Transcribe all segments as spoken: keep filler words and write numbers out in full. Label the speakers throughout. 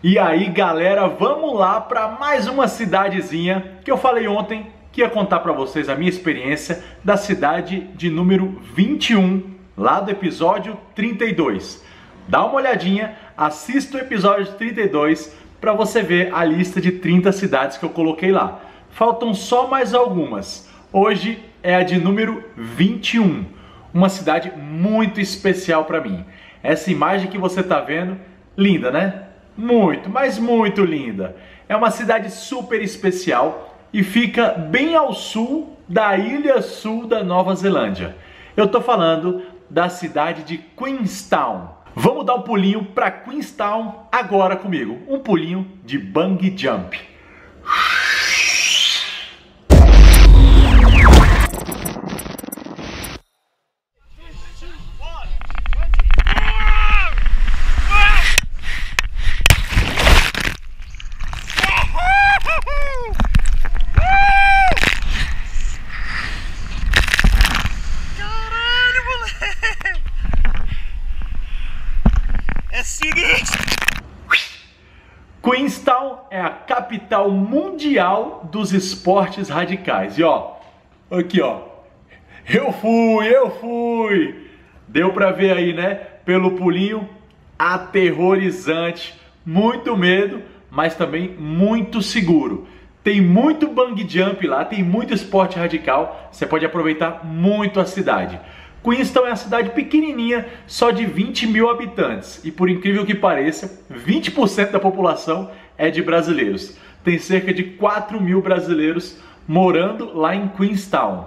Speaker 1: E aí galera, vamos lá para mais uma cidadezinha que eu falei ontem que ia contar para vocês a minha experiência da cidade de número vinte e um, lá do episódio trinta e dois. Dá uma olhadinha, assista o episódio trinta e dois para você ver a lista de trinta cidades que eu coloquei lá. Faltam só mais algumas. Hoje é a de número vinte e um, uma cidade muito especial para mim. Essa imagem que você está vendo, linda, né? Muito, mas muito linda. É uma cidade super especial e fica bem ao sul da ilha sul da Nova Zelândia. Eu tô falando da cidade de Queenstown. Vamos dar um pulinho para Queenstown agora comigo. Um pulinho de bungee jump. Queenstown é a capital mundial dos esportes radicais. E ó, aqui ó, eu fui, eu fui. Deu pra ver aí, né? Pelo pulinho, aterrorizante, muito medo, mas também muito seguro. Tem muito bungee jump lá, tem muito esporte radical. Você pode aproveitar muito a cidade. Queenstown é uma cidade pequenininha, só de vinte mil habitantes. E por incrível que pareça, vinte por cento da população é de brasileiros. Tem cerca de quatro mil brasileiros morando lá em Queenstown.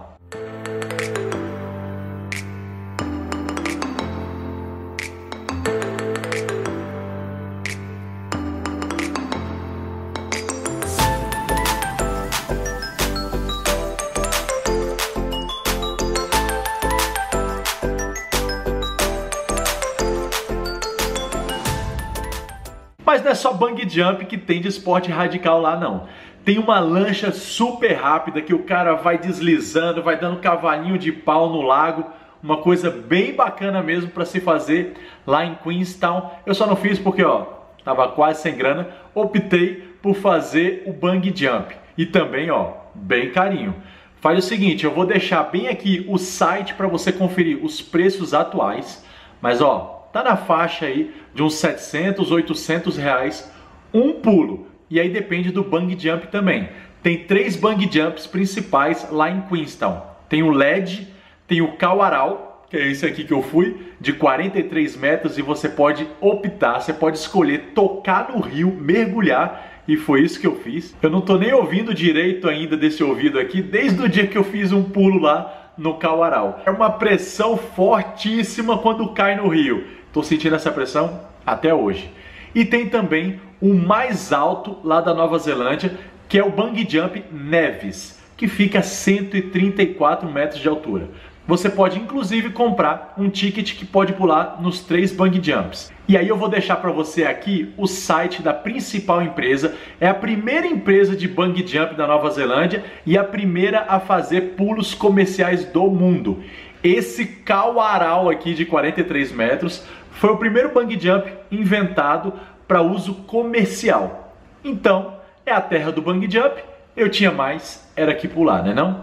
Speaker 1: Mas não é só bungee jump que tem de esporte radical lá não. Tem uma lancha super rápida que o cara vai deslizando, vai dando cavalinho de pau no lago. Uma coisa bem bacana mesmo para se fazer lá em Queenstown. Eu só não fiz porque, ó, tava quase sem grana. Optei por fazer o bungee jump. E também, ó, bem carinho. Faz o seguinte, eu vou deixar bem aqui o site para você conferir os preços atuais. Mas, ó, tá na faixa aí de uns setecentos, oitocentos reais um pulo. E aí depende do bungee jump também. Tem três bungee jumps principais lá em Queenstown. Tem o L E D, tem o Kawarau, que é esse aqui que eu fui, de quarenta e três metros, e você pode optar, você pode escolher tocar no rio, mergulhar, e foi isso que eu fiz. Eu não tô nem ouvindo direito ainda desse ouvido aqui, desde o dia que eu fiz um pulo lá no Kawarau. É uma pressão fortíssima quando cai no rio. Tô sentindo essa pressão até hoje. E tem também o mais alto lá da Nova Zelândia, que é o bungee jump Nevis, que fica a cento e trinta e quatro metros de altura. Você pode inclusive comprar um ticket que pode pular nos três bungee jumps. E aí eu vou deixar para você aqui o site da principal empresa. É a primeira empresa de bungee jump da Nova Zelândia e a primeira a fazer pulos comerciais do mundo. Esse Kawarau aqui de quarenta e três metros foi o primeiro bungee jump inventado para uso comercial. Então, é a terra do bungee jump. Eu tinha mais, era que pular, né não?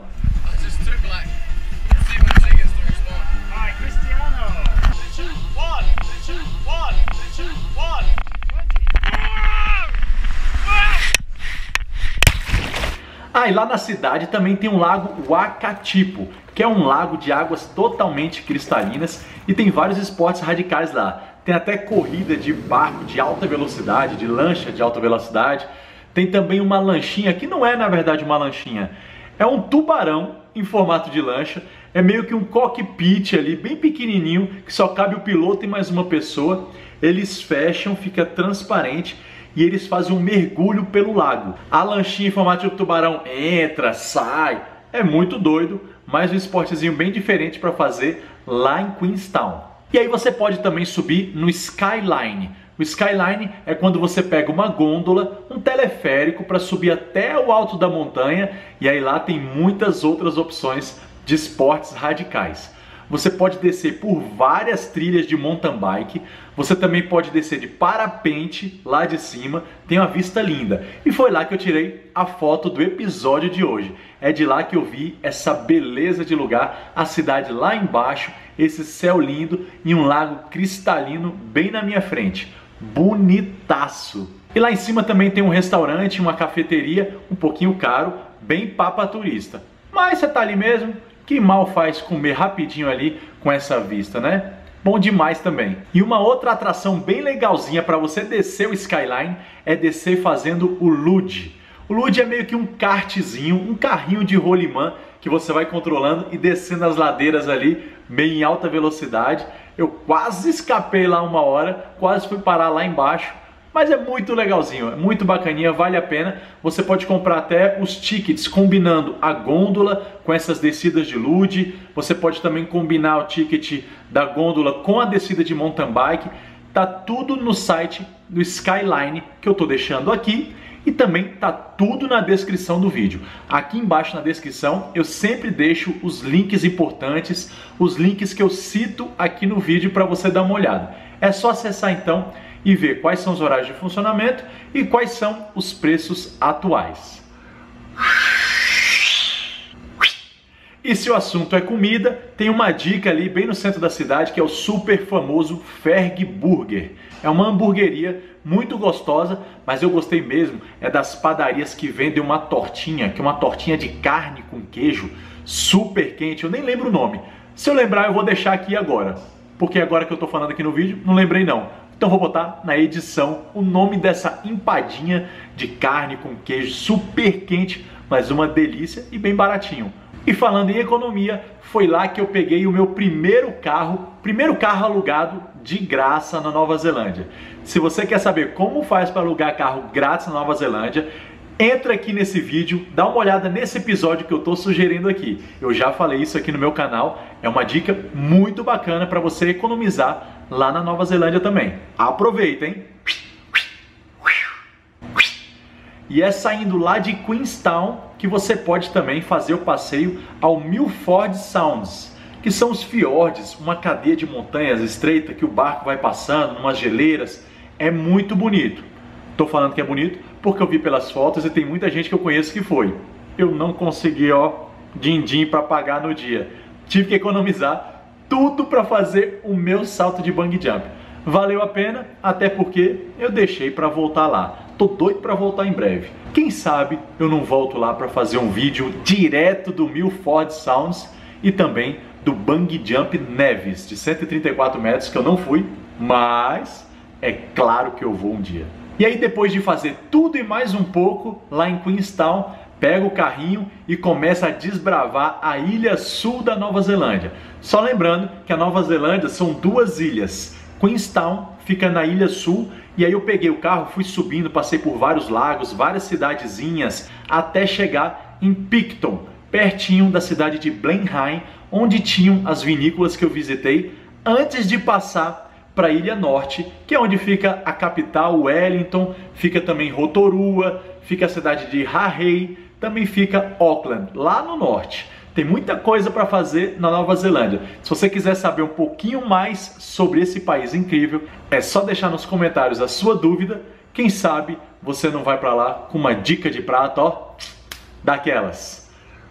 Speaker 1: Ah, e lá na cidade também tem um lago Wakatipu, que é um lago de águas totalmente cristalinas e tem vários esportes radicais lá. Tem até corrida de barco de alta velocidade, de lancha de alta velocidade. Tem também uma lanchinha, que não é na verdade uma lanchinha, é um tubarão em formato de lancha. É meio que um cockpit ali, bem pequenininho, que só cabe o piloto e mais uma pessoa. Eles fecham, fica transparente e eles fazem um mergulho pelo lago. A lanchinha em formato de tubarão entra, sai, é muito doido, mas um esportezinho bem diferente para fazer lá em Queenstown. E aí você pode também subir no Skyline. O Skyline é quando você pega uma gôndola, um teleférico para subir até o alto da montanha, e aí lá tem muitas outras opções de esportes radicais. Você pode descer por várias trilhas de mountain bike. Você também pode descer de parapente lá de cima. Tem uma vista linda. E foi lá que eu tirei a foto do episódio de hoje. É de lá que eu vi essa beleza de lugar, a cidade lá embaixo, esse céu lindo e um lago cristalino bem na minha frente. Bonitaço! E lá em cima também tem um restaurante, uma cafeteria, um pouquinho caro, bem papa turista. Mas você tá ali mesmo, que mal faz comer rapidinho ali com essa vista, né? Bom demais também. E uma outra atração bem legalzinha para você descer o Skyline é descer fazendo o Luge. O Luge é meio que um kartzinho, um carrinho de rolimã que você vai controlando e descendo as ladeiras ali, meio em alta velocidade. Eu quase escapei lá uma hora, quase fui parar lá embaixo. Mas é muito legalzinho, é muito bacaninha, vale a pena. Você pode comprar até os tickets combinando a gôndola com essas descidas de luge. Você pode também combinar o ticket da gôndola com a descida de mountain bike. Tá tudo no site do Skyline que eu tô deixando aqui. E também tá tudo na descrição do vídeo. Aqui embaixo na descrição eu sempre deixo os links importantes, os links que eu cito aqui no vídeo para você dar uma olhada. É só acessar então e ver quais são os horários de funcionamento e quais são os preços atuais. E se o assunto é comida, tem uma dica ali bem no centro da cidade que é o super famoso Ferg Burger. É uma hamburgueria muito gostosa, mas eu gostei mesmo é das padarias que vendem uma tortinha, que é uma tortinha de carne com queijo, super quente, eu nem lembro o nome. Se eu lembrar eu vou deixar aqui agora, porque agora que eu tô falando aqui no vídeo, não lembrei não. Então vou botar na edição o nome dessa empadinha de carne com queijo super quente, mas uma delícia e bem baratinho. E falando em economia, foi lá que eu peguei o meu primeiro carro, primeiro carro alugado de graça na Nova Zelândia. Se você quer saber como faz para alugar carro grátis na Nova Zelândia, entra aqui nesse vídeo, dá uma olhada nesse episódio que eu estou sugerindo aqui. Eu já falei isso aqui no meu canal, é uma dica muito bacana para você economizar lá na Nova Zelândia também. Aproveita, hein? E é saindo lá de Queenstown que você pode também fazer o passeio ao Milford Sounds, que são os fiordes, uma cadeia de montanhas estreita que o barco vai passando, umas geleiras. É muito bonito. Tô falando que é bonito porque eu vi pelas fotos e tem muita gente que eu conheço que foi. Eu não consegui, ó, din-din para pagar no dia. Tive que economizar tudo para fazer o meu salto de bungee jump. Valeu a pena, até porque eu deixei para voltar lá. Tô doido para voltar em breve. Quem sabe eu não volto lá para fazer um vídeo direto do Milford Sounds e também do bungee jump Nevis de cento e trinta e quatro metros, que eu não fui, mas é claro que eu vou um dia. E aí depois de fazer tudo e mais um pouco lá em Queenstown, pega o carrinho e começa a desbravar a ilha sul da Nova Zelândia. Só lembrando que a Nova Zelândia são duas ilhas. Queenstown fica na ilha sul e aí eu peguei o carro, fui subindo, passei por vários lagos, várias cidadezinhas, até chegar em Picton, pertinho da cidade de Blenheim, onde tinham as vinícolas que eu visitei antes de passar para a Ilha Norte, que é onde fica a capital, Wellington, fica também Rotorua, fica a cidade de Rahei, também fica Auckland, lá no norte. Tem muita coisa para fazer na Nova Zelândia. Se você quiser saber um pouquinho mais sobre esse país incrível, é só deixar nos comentários a sua dúvida. Quem sabe você não vai para lá com uma dica de prato, ó, daquelas.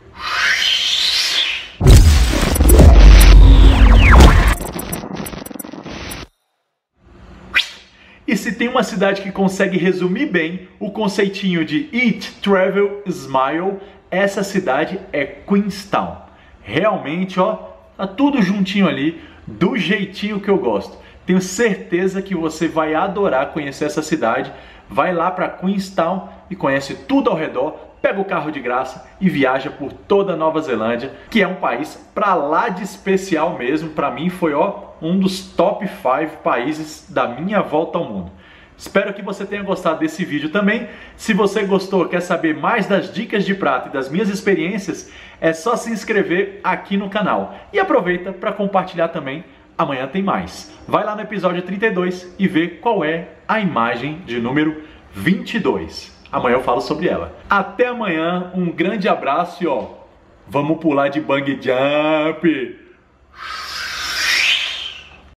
Speaker 1: E se tem uma cidade que consegue resumir bem o conceitinho de Eat, Travel, Smile, essa cidade é Queenstown. Realmente, ó, tá tudo juntinho ali, do jeitinho que eu gosto. Tenho certeza que você vai adorar conhecer essa cidade. Vai lá para Queenstown e conhece tudo ao redor, pega o carro de graça e viaja por toda a Nova Zelândia, que é um país pra lá de especial mesmo. Para mim foi, ó, um dos top cinco países da minha volta ao mundo. Espero que você tenha gostado desse vídeo também. Se você gostou, quer saber mais das dicas de prato e das minhas experiências, é só se inscrever aqui no canal. E aproveita para compartilhar também. Amanhã tem mais. Vai lá no episódio trinta e dois e vê qual é a imagem de número vinte e dois. Amanhã eu falo sobre ela. Até amanhã, um grande abraço e ó, vamos pular de bungee jump!